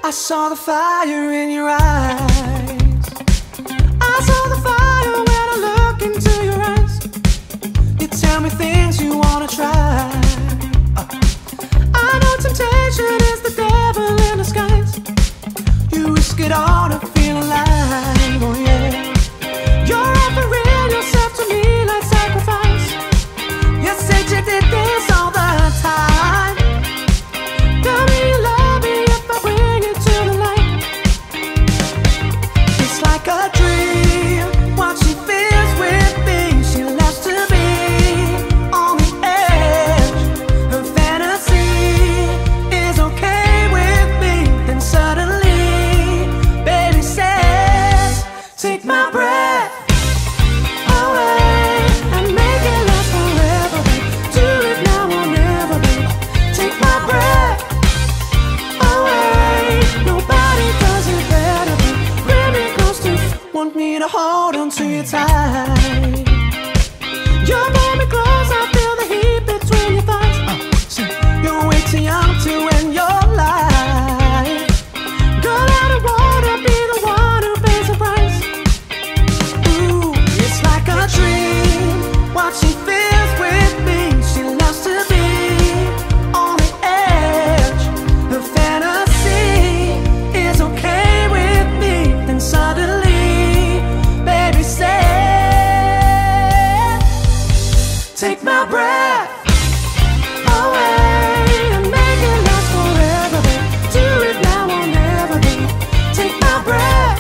I saw the fire in your eyes. I saw the fire when I look into your eyes. You tell me things you wanna try. I know temptation is the devil in disguise. You risk it all to feel alive, oh yeah. You're offering yourself to me like sacrifice. You said you did this all the time. Tell me you love me if I bring it to the light. It's like a dream, what she feels with me. She loves to be on the edge. Her fantasy is okay with me. Then suddenly, baby says, take my breath away and make it last forever. Do it now or never, babe. Take my breath away. Nobody does it better, babe. Bring me close to want me to hold on to you tight. You pull me close, I feel the heat between your thighs. You're way too young to end your life. Girl, I don't wanna be the one who pays the price. Ooh, it's like a dream, what she feels with me. She loves to be on the edge. Her fantasy is okay with me. Then suddenly, baby said, take my breath away and make it last forever, babe. Do it now or never, babe. Take my breath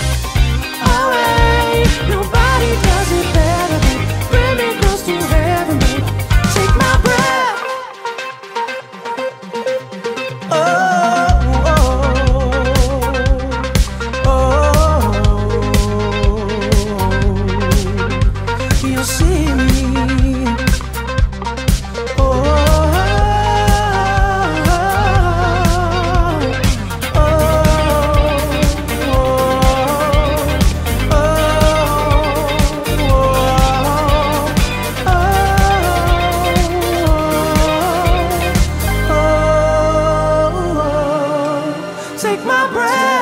away. Nobody does it better, babe. Bring me close to heaven, babe. Take my breath. Oh, oh, oh. You see me. Take my breath